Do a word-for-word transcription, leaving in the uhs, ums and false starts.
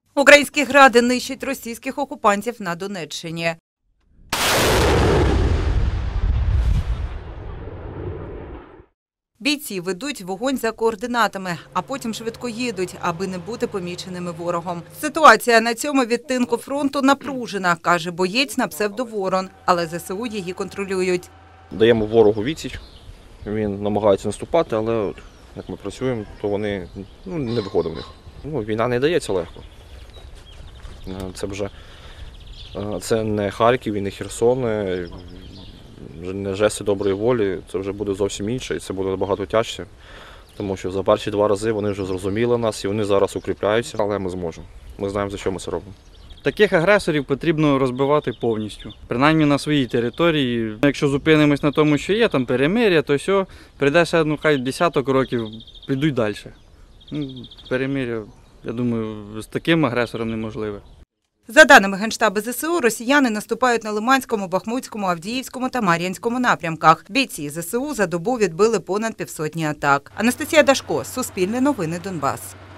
Українські гради нищать російських окупантів на Донеччині. Бійці ведуть вогонь за координатами, а потім швидко їдуть, аби не бути поміченими ворогом. Ситуація на цьому відтинку фронту напружена, каже боєць на псевдоворон, але ЗСУ її контролюють. Даємо ворогу відсіч, він намагається наступати, але от, як ми працюємо, то вони ну, не виходить в них. Ну, війна не дається легко. Це вже це не Харків і не Херсон, не жести доброї волі, це вже буде зовсім інше і це буде набагато тяжче. Тому що за перші два рази вони вже зрозуміли нас і вони зараз укріпляються, але ми зможемо. Ми знаємо, за що ми це робимо. Таких агресорів потрібно розбивати повністю, принаймні на своїй території. Якщо зупинимось на тому, що є там перемир'я, то все, прийде ще ну, хай десяток років, підуть далі. Ну, перемир'я, я думаю, з таким агресором неможливе. За даними Генштабу ЗСУ, росіяни наступають на Лиманському, Бахмутському, Авдіївському та Мар'їнському напрямках. Бійці ЗСУ за добу відбили понад півсотні атак. Анастасія Дашко, Суспільне новини, Донбас.